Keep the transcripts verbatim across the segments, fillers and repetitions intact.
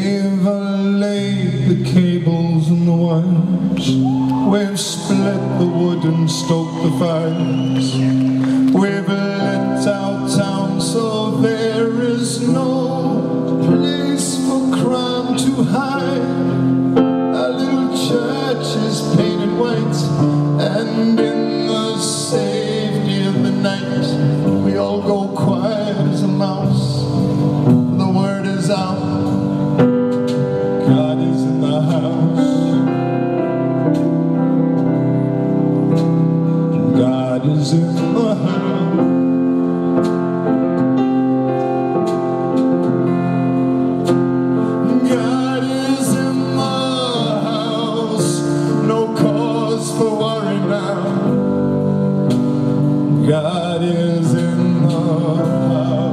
We've laid the cables and the wires, we've split the wood and stoked the fires, we've lit our town so there is no place for crime to hide. Our little church is painted white, and in the safety of the night we all go quiet as a mouse. The word is out, God is in the house. God is in the house. God is in the house. No cause for worry now. God is in the house.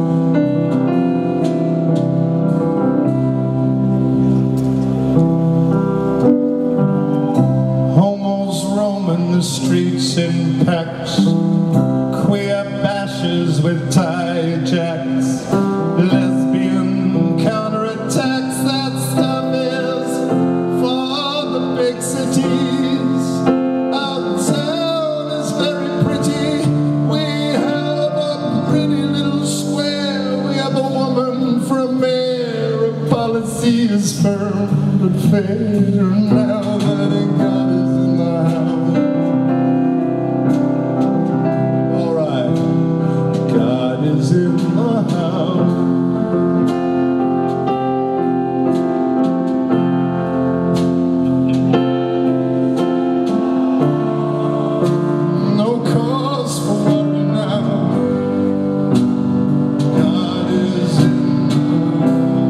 The streets in packs, queer bashes with tie jacks, lesbian counterattacks. That stuff is for the big cities. Our town is very pretty. We have a pretty little square. We have a woman for a mayor. Our policy is firm but fair. Now that God is in the house. Is in the house. No cause for worry now. God is in the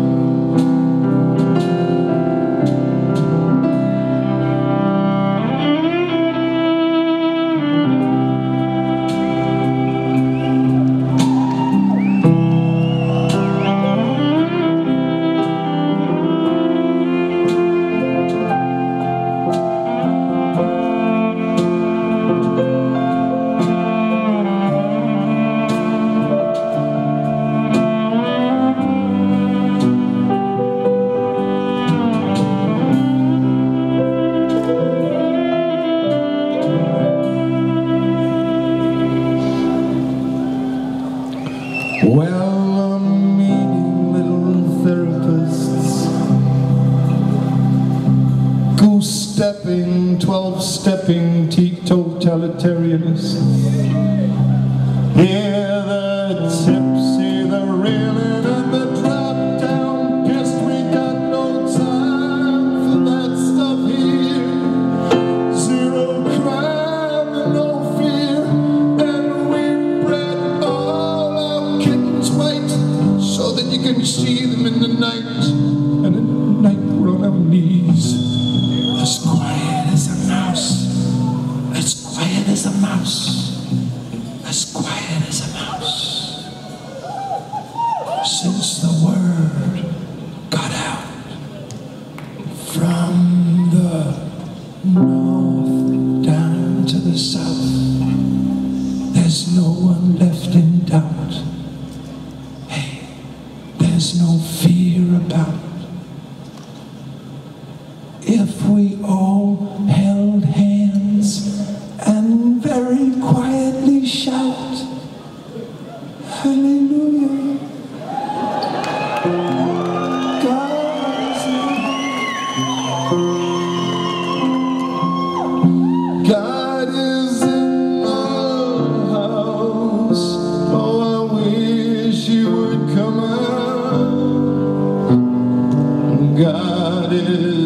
Well, I'm meeting little therapists, goose-stepping, twelve-stepping teetotalitarianists. Hear the tipsy, the reeling, and the drop-down pissed. We got no time for that stuff here. Zero crime and no fear, and we've bred all our kittens white so that you can see them in the night. And at night we're on our knees, as quiet as a mouse, as quiet as a mouse, as quiet as a mouse. Since the word got out from the north down to the south, there's no one left in doubt. Hey, there's no fear about. If we all held hands and very quietly shout, hallelujah, God is in, God is in the house. Oh, I wish you would come out. God is